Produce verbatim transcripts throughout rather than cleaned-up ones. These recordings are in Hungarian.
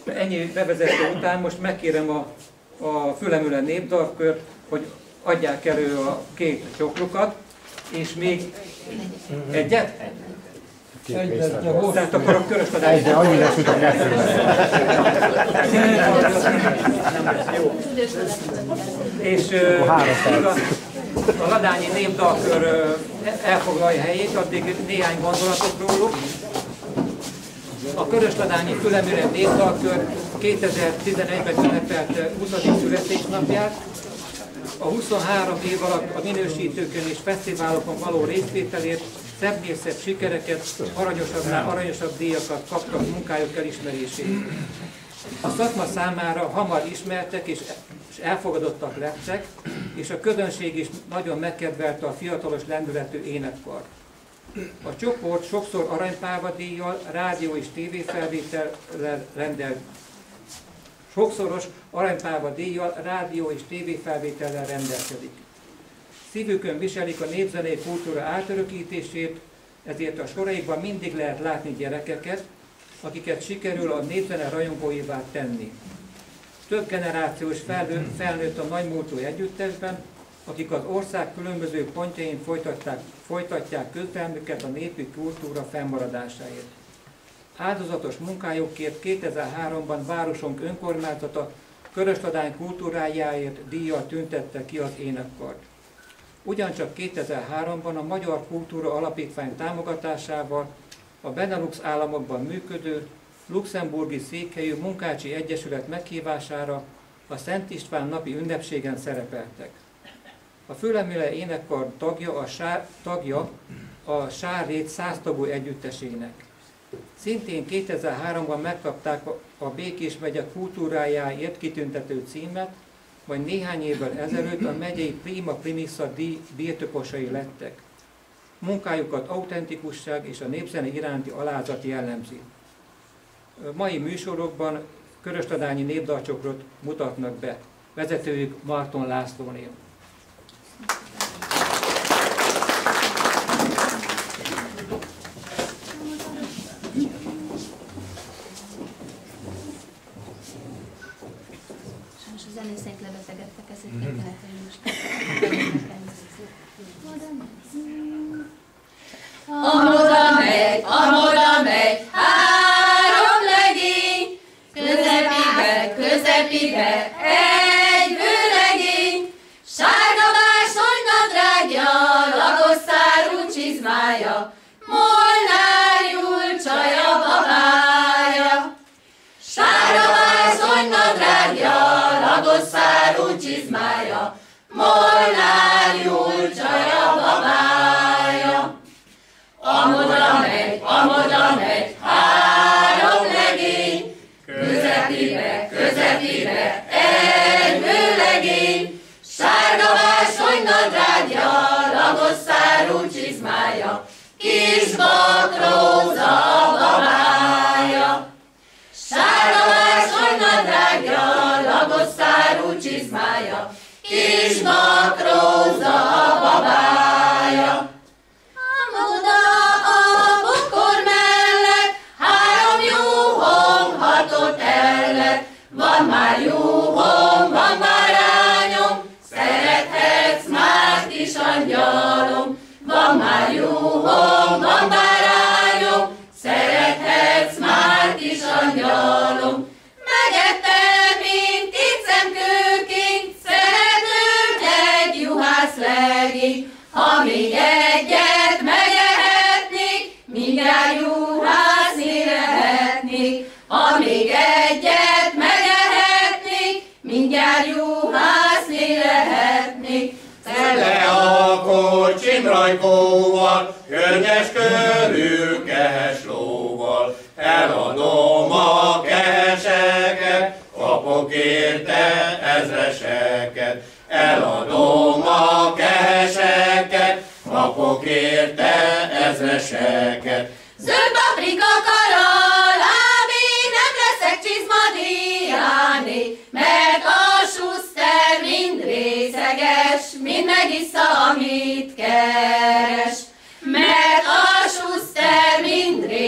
Ennyi bevezető után most megkérem a, a Fülemüle Népdalkört, hogy adják elő a két csoklukat, és még egyet? Egyet, tehát akkor a Körösladányi... Egyet, annyi lesz, mint a kettőben. És a, a Ladányi Népdalkör elfoglalja helyét, addig néhány gondolatot róluk. A Körösladányi Fülemüle Népdalkör kétezer-tizenegyben ünnepelte huszadik születésnapját. A huszonhárom év alatt a minősítőkön és fesztiválokon való részvételért szebbnél szebb sikereket, aranyosabbnál aranyosabb díjakat kaptak munkájuk elismerését. A szakma számára hamar ismertek és elfogadottak lettek, és a közönség is nagyon megkedvelte a fiatalos lendületű énekkart. A csoport sokszor aranypálva díjjal, rádió és tévéfelvétellel rendel. Sokszoros aranypálva díjjal, rádió és tévéfelvétellel rendelkezik. Szívükön viselik a népzenei kultúra átörökítését, ezért a soraikban mindig lehet látni gyerekeket, akiket sikerül a népzene rajongóivá tenni. Több generációs felnőtt, felnőtt a nagymúltú együttesben, akik az ország különböző pontjain folytatják, folytatják küzdelmüket a népi kultúra fennmaradásáért. Áldozatos munkájukért kétezer-háromban városunk önkormányzata Körösladány kultúrájáért díjjal tüntette ki az énekkart. Ugyancsak kétezer-háromban a Magyar Kultúra Alapítvány támogatásával a Benelux államokban működő luxemburgi székhelyű Munkácsi Egyesület meghívására a Szent István napi ünnepségen szerepeltek. A Fülemüle énekkar tagja a, sár, tagja a Sárrét száztagú együttesének. Szintén kétezer-háromban megkapták a Békés megye kultúrájáért kitüntető címet, majd néhány évvel ezelőtt a megyei Prima Primissa díj birtokosai lettek. Munkájukat autentikusság és a népzene iránti alázat jellemzi. Mai műsorokban körösladányi népdalcsokrot mutatnak be. Vezetőjük Marton Lászlónél. Sajnos a zenészek lebetegedtek, ezért kellett, hogy most Amoda megy, amoda megy, három legény, közepibe, közepibe, egy vőlegény, sárga bársonynadrágja, lagosszárú csizmája, molnár Julcsaja babája. Sárga bársonynadrágja, lagosszárú csizmája, molnár Julcsaja babája. Amoda megy, amoda megy, három legény, közepibe, közepibe, egy vőlegény, sárga bársonynadrágja, lagosszárú csizmája, kis bakróza babája. Sárga bársonynadrágja, lagosszárú csizmája, kis bakróza babája. Amoda a bokor mellett, három juhom hatott ellet. Van már juhom, van már lányom, szerethetsz már kis angyalom. Van már juhom, van már lányom, szerethetsz már kis angyalom. Megettem, mint itt szemkőként, szeretőm egy juhász legény. Ha még egyet megehetnék, mindjárt juhászni lehetnék. Ha még egyet megehetnék, mindjárt juhászni lehetnék. Tele a kocsim rajkóval, könnyes körül kehes lóval. Eladom a keheseket, kapok érte ezreseket. Eladom a keheseket, kapok érte ezreseket. Zöld paprika karalábé, nem leszek csizmadiáné, mert a suszter mind részeges, mind megissza, amit keres. Mert a suszter mind részeges,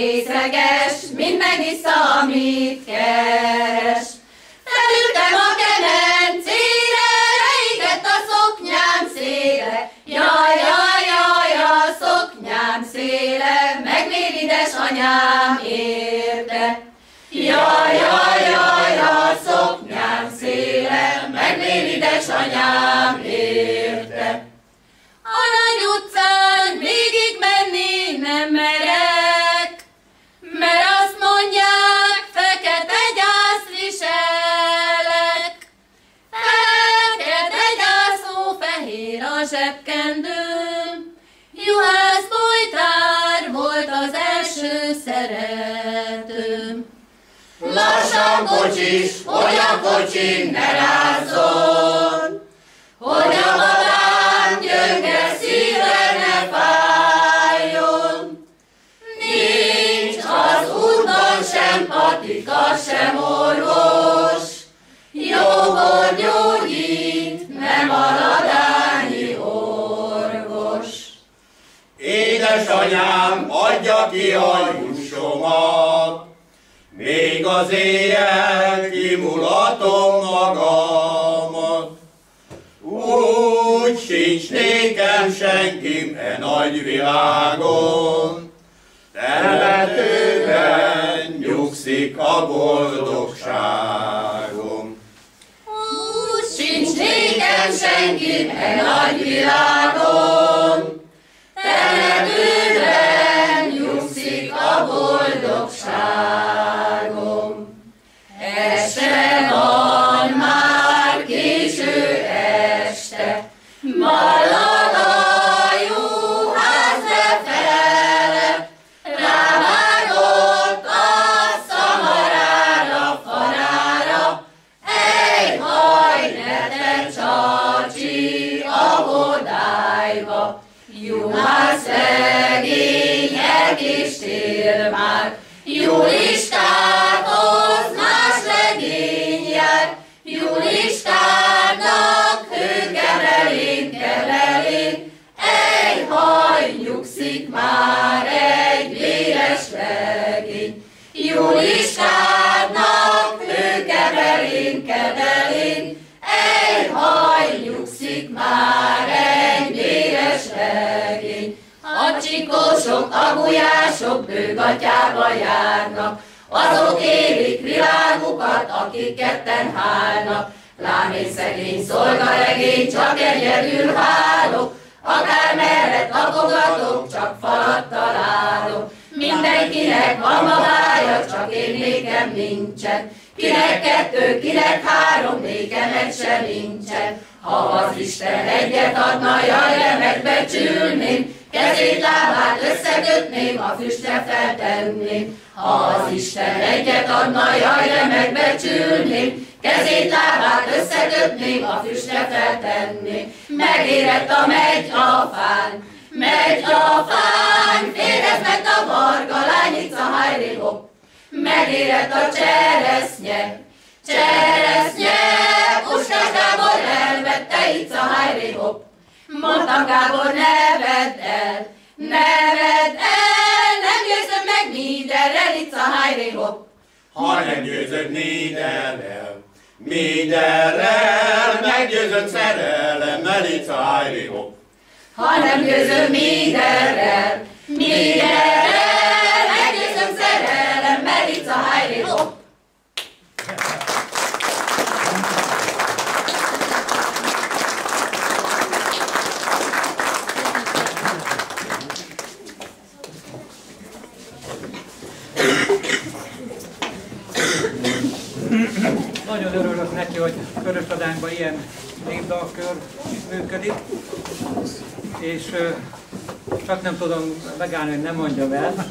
részeges, mind megissza, amit keres. Felültem a kemencére, leégett a szoknyám széle. Jaj, jaj, jaj, a szoknyám széle, megvéd édesanyám érte. Jaj, jaj, jaj, a szoknyám széle, megvéd édesanyám érte. A nagy utcán végig menni nem merek, mert azt mondják, fekete gyász viselek. Fekete gyászó, fehér a zsebkendőm, juhász bojtár volt az első szeretőm. Lassan kocsis, hogy a kocsi ne rázzon, hogy a babám gyönge szíve ne fájjon. Nincs az úton sem patika, sem orvos, jóból gyógyít, nem a ladányi orvos. Édesanyám, adja ki a jussomat, még az éjjel kimulatom magamat. Úgy sincs nékem senkim e nagy világon, temetőben nyugszik a boldogságom. Úgy sincs nékem senkim e nagy világon, temetőben nyugszik a boldogságom. Este van már, késő este, ballag a juhász befele, rávágott a szamarára, farára, ej, haj, ne te csacsi a bodályba, juhász legény elkéstél már, Juliskához más legény jár, Juliskának hőkemelén, kemelén, ej, haj, nyugszik már egy véres legény. Juliskának hőkemelén, kemelén, ej, haj, nyugszik már egy véres legény. A csikósok, a gulyások bőgatyába járnak, azok élik világukat, akik ketten hálnak. Lám én szegény szolgalegény, csak egyedül hálok, akár mellett lapogatok, csak falat találok. Mindenkinek van babája, csak én nékem nincsen, kinek kettő, kinek három, nékem egy se nincsen. Ha az Isten egyet adna, jaj, de megbecsülném, kezét, lábát összekötném, a füstre feltenném. Ha az Isten egyet adna, jaj, de megbecsülném, kezét, lábát összekötném, a füstre feltenném. Megérett a megy a fán, megy a fán, férez meg a varga lányica, hajré hopp. Megérett a cseresznye, cseresznye, Puskás Gábor elvette, ica, hajré hopp. Mondtam, Gábor, ne vedd el, ne vedd el, nem győzöm meg mindenrel, ica, hajré hopp. Ha nem győzök mindenrel, mindenrel, meggyőzök szerelemmel, ica, hajré hopp. Ha nem győzöm mindenrel, mindenrel, meggyőzöm szerelemmel, ica, hajré hopp. Nagyon örülök neki, hogy Körösladányban ilyen népdalkör működik, és csak nem tudom megállni, hogy nem mondjam el,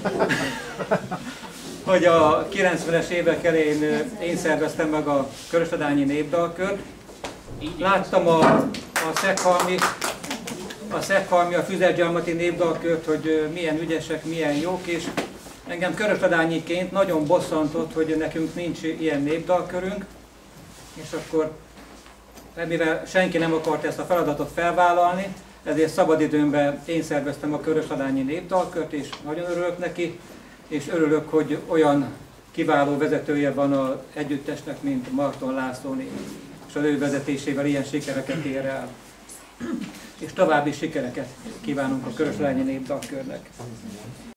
hogy a kilencvenes évek elején én szerveztem meg a Körösladányi népdalkört. Láttam a, a Szekhalmi, a Szekhalmi, a Füzergyarmati népdalkört, hogy milyen ügyesek, milyen jók, és engem Körösladányiként nagyon bosszantott, hogy nekünk nincs ilyen népdalkörünk, és akkor, mivel senki nem akart ezt a feladatot felvállalni, ezért szabadidőmben én szerveztem a Körösladányi népdalkört, és nagyon örülök neki, és örülök, hogy olyan kiváló vezetője van az együttesnek, mint Marton Lászlóné, és az ő vezetésével ilyen sikereket ér el. És további sikereket kívánunk a Körösölányi Népdalkörnek.